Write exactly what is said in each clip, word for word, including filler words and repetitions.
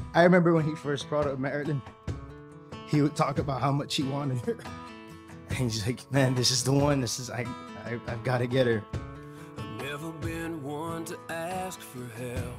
I remember when he first brought up Marilyn, he would talk about how much he wanted her. And he's like, man, this is the one. This is, I, I, I've got to get her. I've never been one to ask for help.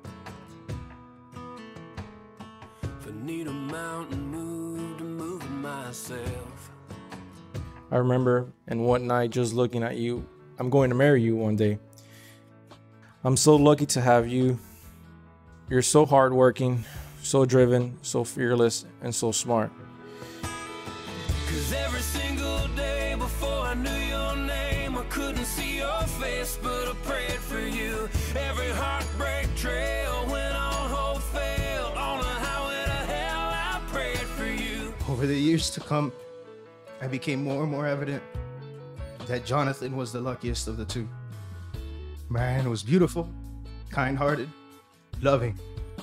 If I need a mountain moved, to move it myself. I remember, and one night just looking at you, I'm going to marry you one day. I'm so lucky to have you. You're so hardworking, so driven, so fearless, and so smart. Cause every single day before I knew your name, I couldn't see your face, but I prayed for you. Every heartbreak trail went on hope failed. On the highway to hell, I prayed for you. Over the years to come, I became more and more evident that Jonathan was the luckiest of the two. Marilyn was beautiful, kind-hearted, loving.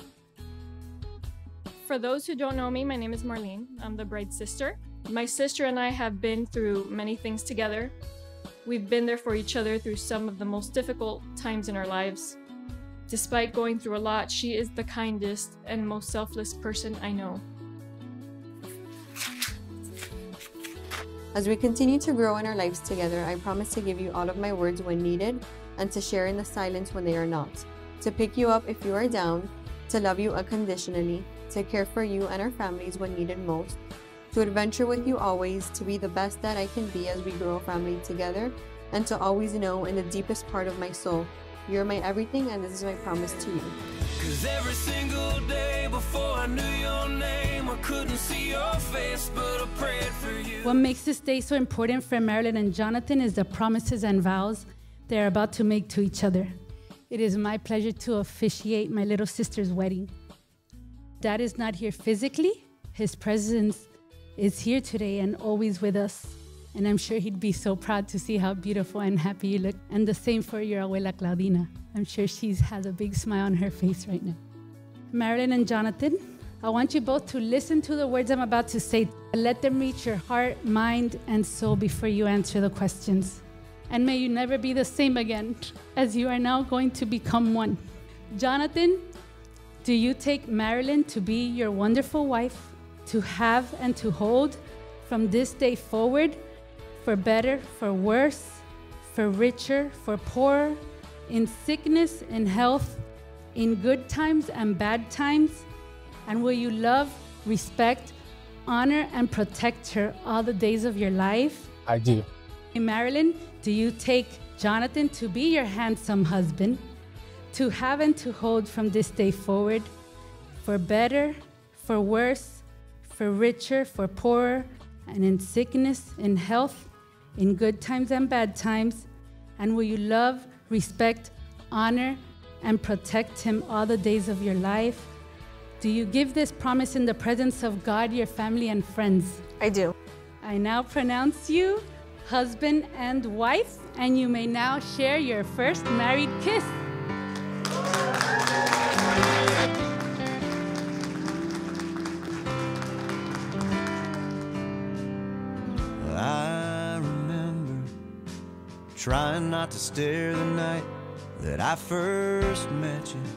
For those who don't know me, my name is Marlene. I'm the bride's sister. My sister and I have been through many things together. We've been there for each other through some of the most difficult times in our lives. Despite going through a lot, she is the kindest and most selfless person I know. As we continue to grow in our lives together, I promise to give you all of my words when needed and to share in the silence when they are not, to pick you up if you are down, to love you unconditionally, to care for you and our families when needed most, to adventure with you always, to be the best that I can be as we grow a family together, and to always know in the deepest part of my soul, you're my everything and this is my promise to you. Cause every single day before I knew your name, I couldn't see your face, but I prayed for you. What makes this day so important for Marilyn and Jonathan is the promises and vows they're about to make to each other. It is my pleasure to officiate my little sister's wedding. Dad is not here physically. His presence is here today and always with us. And I'm sure he'd be so proud to see how beautiful and happy you look. And the same for your abuela Claudina. I'm sure she has a big smile on her face right now. Marilyn and Jonathan, I want you both to listen to the words I'm about to say. Let them reach your heart, mind, and soul before you answer the questions. And may you never be the same again, as you are now going to become one. Jonathan, do you take Marilyn to be your wonderful wife, to have and to hold from this day forward, for better, for worse, for richer, for poorer, in sickness and health, in good times and bad times? And will you love, respect, honor, and protect her all the days of your life? I do. Hey, Marilyn, do you take Jonathan to be your handsome husband, to have and to hold from this day forward, for better, for worse, for richer, for poorer, and in sickness, in health, in good times and bad times? And will you love, respect, honor, and protect him all the days of your life? Do you give this promise in the presence of God, your family, and friends? I do. I now pronounce you husband and wife, and you may now share your first married kiss. I remember trying not to stare the night that I first met you.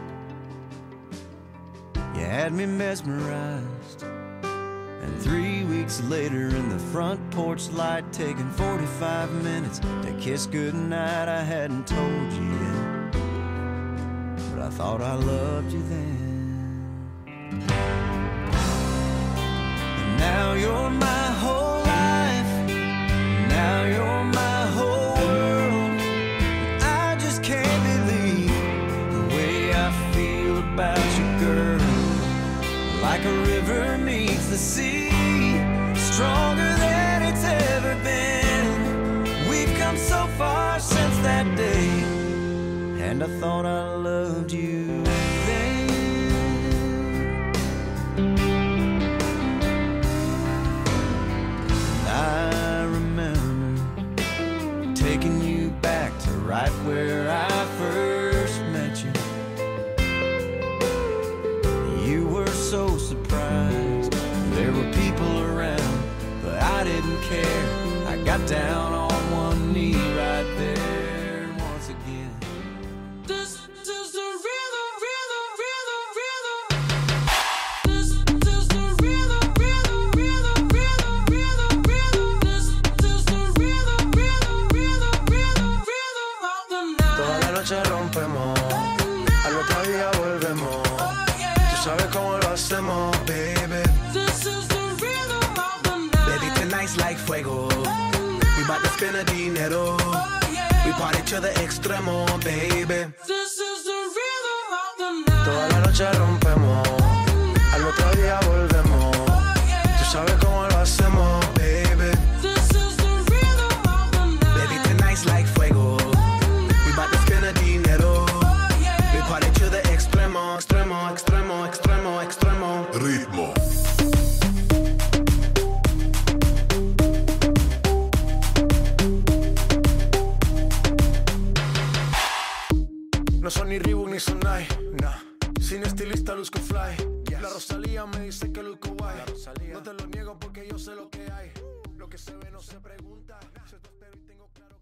You had me mesmerized, and three weeks later in the front porch light, taking forty-five minutes to kiss goodnight, I hadn't told you yet, but I thought I loved you then. And now you're my whole life, now you're my whole world. I just can't believe the way I feel about you, girl. Like a river meets the sea, stronger than it's ever been. We've come so far since that day, and I thought I loved you then. And I remember taking you back to right where I first met you. You were so surprised there were people around, but I didn't care. I got down on one knee right there once again. This is the rhythm, rhythm, rhythm, rhythm. noche rompemos, al otro día volvemos. Tú sabes cómo lo hacemos, baby. This is the rhythm of the night. Baby, tonight's like fuego. We bout to spend a dinero. We party to the extremo, baby. This is the rhythm of the night. Toda la noche rompemos, al otro día volvemos. Tú sabes cómo lo hacemos, baby. This is the rhythm of the night. Baby, tonight's like fuego. We bout to spend a dinero. We party to the extremo, extremo, extremo, extremo, extremo. Ritmo. No son ni Reebok ni Sonai, nah. Sin estilista luzco fly. Yes. La Rosalía me dice que luzco guay. No te lo niego porque yo sé lo que hay. Lo que se ve no se pregunta. Se te espero y tengo claro.